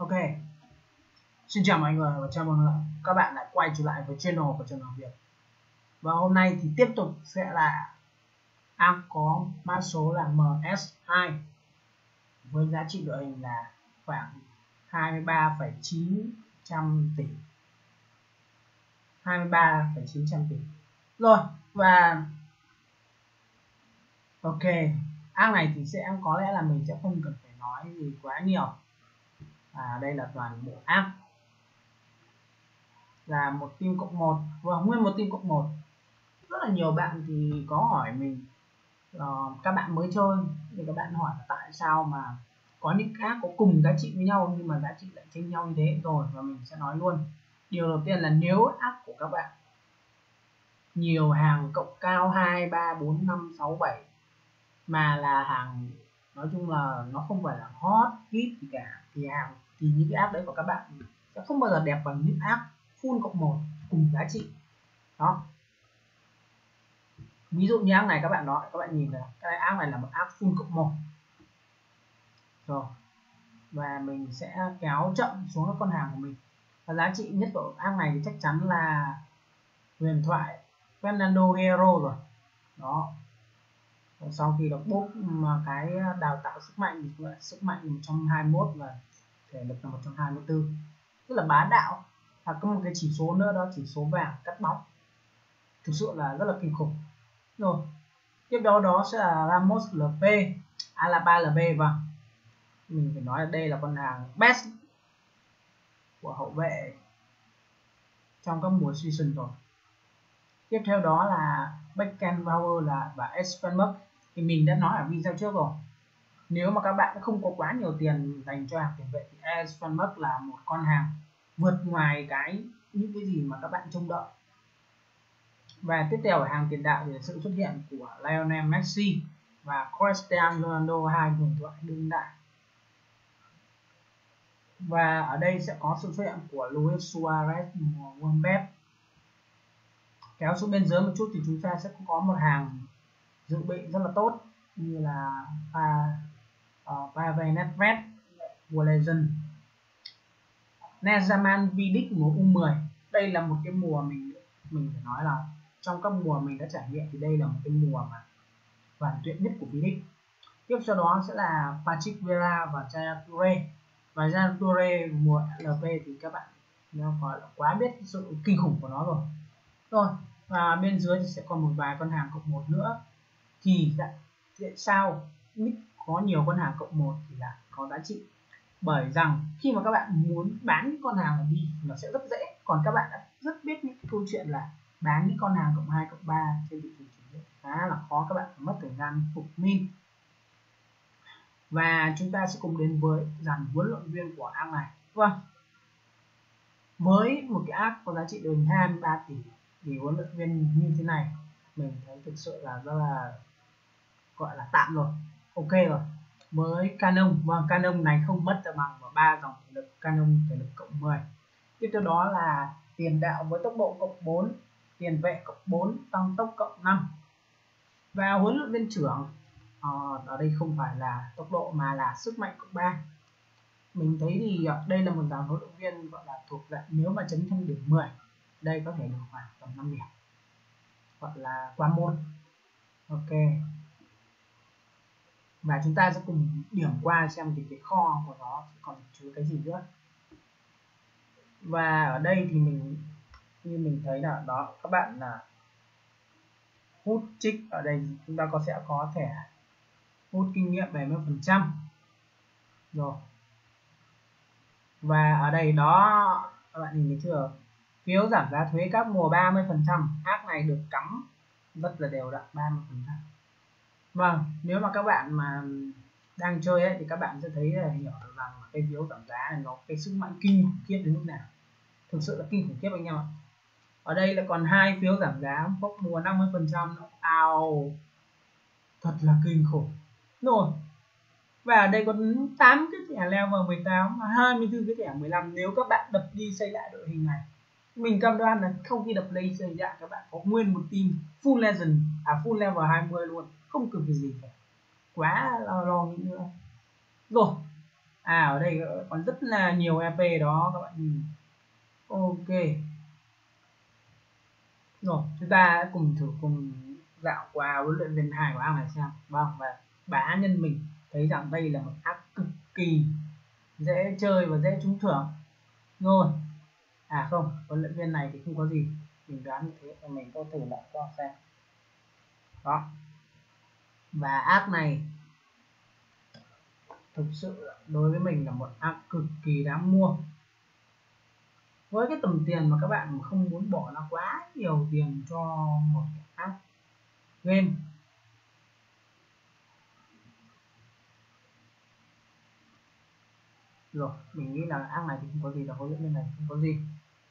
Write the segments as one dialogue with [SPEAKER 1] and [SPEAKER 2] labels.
[SPEAKER 1] Ok, xin chào mọi người và chào mừng các bạn lại quay trở lại với channel của Trường Học Việt. Và hôm nay thì tiếp tục sẽ là ARC có mã số là MS2 với giá trị đội hình là khoảng 23,900 tỷ. 23,900 tỷ. Rồi, và ok, ARC này thì sẽ có lẽ là mình sẽ không cần phải nói gì quá nhiều. Đây là toàn bộ ARC là một team cộng 1 và nguyên một team cộng 1. Rất là nhiều bạn thì có hỏi mình, các bạn mới chơi thì các bạn hỏi là tại sao mà có những các có cùng giá trị với nhau nhưng mà giá trị lại chênh nhau như thế. Rồi, và mình sẽ nói luôn. Điều đầu tiên là nếu app của các bạn nhiều hàng cộng cao 2 3 4 5 6 7 mà là hàng, nói chung là nó không phải là hot hit gì cả, thì những cái app đấy của các bạn sẽ không bao giờ đẹp bằng những app full cộng 1 cùng giá trị. Đó, ví dụ như app này các bạn nhìn này, cái app này là một app full cộng 1 rồi, và mình sẽ kéo chậm xuống các con hàng của mình. Và giá trị nhất của app này thì chắc chắn là huyền thoại Fernando Hierro rồi. Đó, và sau khi được boost mà cái đào tạo sức mạnh thì sức mạnh 121 và thể lực là 124, rất là bá đạo. Và có một cái chỉ số nữa, đó chỉ số vàng cắt bóng, thực sự là rất là kinh khủng. Rồi tiếp đó sẽ là Ramos LP, Alaba LB. Và mình phải nói là đây là con hàng best của hậu vệ trong các mùa season rồi. Tiếp theo đó là Beckenbauer và Espenberg. Thì mình đã nói ở video trước rồi, nếu mà các bạn không có quá nhiều tiền dành cho hàng tiền vệ thì Espenberg là một con hàng vượt ngoài những cái gì mà các bạn trông đợi. Và tiếp theo ở hàng tiền đạo thì là sự xuất hiện của Lionel Messi và Cristiano Ronaldo, hai huyền thoại đương đại. Và ở đây sẽ có sự xuất hiện của Luis Suarez, World Best. Kéo xuống bên dưới một chút thì chúng ta sẽ có một hàng dự bị rất là tốt như là Pavel Nedved, của Legend, Nemanja Vidic mùa U10. Đây là một cái mùa mình phải nói là trong các mùa mình đã trải nghiệm thì đây là một cái mùa mà hoàn tuyệt nhất của Vidic. Tiếp sau đó sẽ là Patrick Vieira và Yaya Toure. Và Yaya Toure mùa LP thì các bạn gọi là quá biết sự kinh khủng của nó rồi. Và bên dưới thì sẽ còn một vài con hàng cộng 1 nữa. Thì tại sao nick có nhiều con hàng cộng 1 thì là có giá trị? Bởi rằng khi mà các bạn muốn bán những con hàng này đi nó sẽ rất dễ, còn các bạn đã rất biết những câu chuyện là bán những con hàng cộng 2 cộng 3 trên thị trường chuyển nhượng khá là khó, các bạn phải mất thời gian phục min. Và chúng ta sẽ cùng đến với dàn huấn luyện viên của app này. Vâng, với một cái app có giá trị đến 23 tỷ thì huấn luyện viên như thế này mình thấy thực sự là rất là gọi là tạm rồi, ok rồi. Với Canon, và Canon này không mất bằng vào 3 dòng thể lực, Canon thể lực cộng 10. Tiếp theo đó là tiền đạo với tốc độ cộng 4, tiền vệ cộng 4, tăng tốc cộng 5. Và huấn luyện viên trưởng ở đây không phải là tốc độ mà là sức mạnh cộng 3. Mình thấy thì đây là một dàn huấn luyện viên gọi là thuộc dạng nếu mà chấm trong điểm 10 đây có thể được khoảng tầm 5 điểm, gọi là qua môn. Ok, và chúng ta sẽ cùng điểm qua xem thì cái kho của nó còn chứa cái gì nữa. Và ở đây thì như mình thấy là đó, các bạn là hút trích, ở đây chúng ta sẽ có thẻ hút kinh nghiệm 70% rồi. Và ở đây đó các bạn nhìn thấy chưa, phiếu giảm giá thuế các mùa 30%, app này được cắm rất là đều đặn 30%. Vâng, nếu mà các bạn mà đang chơi ấy, thì các bạn sẽ thấy là hiểu được rằng cái phiếu giảm giá này nó cái sức mạnh kinh khủng khiếp đến lúc nào, thực sự là kinh khủng khiếp anh em ạ. Ở đây lại còn 2 phiếu giảm giá bốc mùa 50%, thật là kinh khủng rồi. Và ở đây còn 8 cái thẻ level 18 và 24 cái thẻ 15. Nếu các bạn đập đi xây lại đội hình này, mình cam đoan là không khi đập lấy xây lại các bạn có nguyên một team full legend, full level 20 luôn, không cần gì cả, quá lo nghĩ nữa. Rồi, ở đây còn rất là nhiều EP đó các bạn nhìn. Ok rồi, chúng ta cùng dạo qua huấn luyện viên 2 của app này xem. Vâng, và cá nhân mình thấy rằng đây là một app cực kỳ dễ chơi và dễ trúng thưởng rồi. Không, huấn luyện viên này thì không có gì, mình đoán như thế, và mình có thử lại cho xem đó. Và app này thực sự đối với mình là một app cực kỳ đáng mua với cái tầm tiền mà các bạn không muốn bỏ ra quá nhiều tiền cho một app game. Rồi mình nghĩ là app này thì không có gì, là huấn luyện viên này không có gì.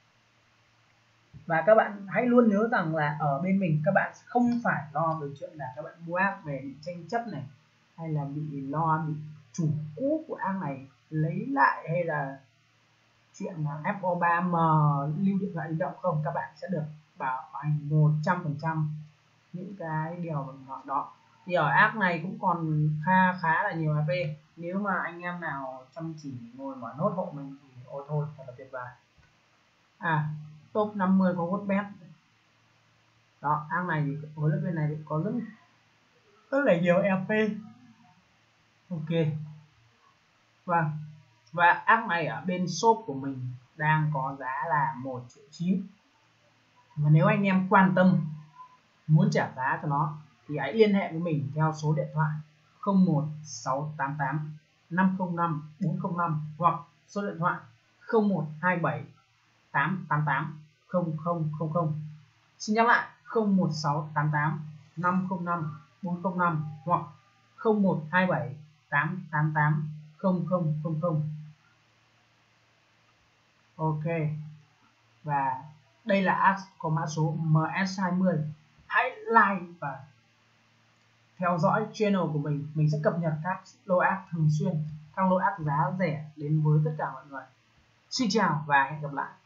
[SPEAKER 1] Và các bạn hãy luôn nhớ rằng là ở bên mình các bạn không phải lo về chuyện là các bạn mua app về bị tranh chấp này, hay là bị lo bị chủ cũ của app này lấy lại, hay là chuyện là FO3M lưu điện thoại di động không. Các bạn sẽ được bảo hành 100% những cái điều mình nói đó. Thì ở app này cũng còn khá là nhiều AP, nếu mà anh em nào chăm chỉ ngồi mở nốt hộ mình thì ôi thôi thật là tuyệt vời. Top 50 có Wordbet đó. App này thì huấn luyện viên này thì có rất là nhiều EP. Ok, vâng, và app này ở bên shop của mình đang có giá là 1,9 triệu. Và nếu anh em quan tâm muốn trả giá cho nó thì hãy liên hệ với mình theo số điện thoại 01688 505 405 hoặc số điện thoại 0127 888 0000. Xin nhắc lại 01688 505 405 hoặc 0127 888 0000. Ok, và đây là app có mã số MS20. Hãy like và theo dõi channel của mình sẽ cập nhật các lô app thường xuyên, các lô app giá rẻ đến với tất cả mọi người. Xin chào và hẹn gặp lại.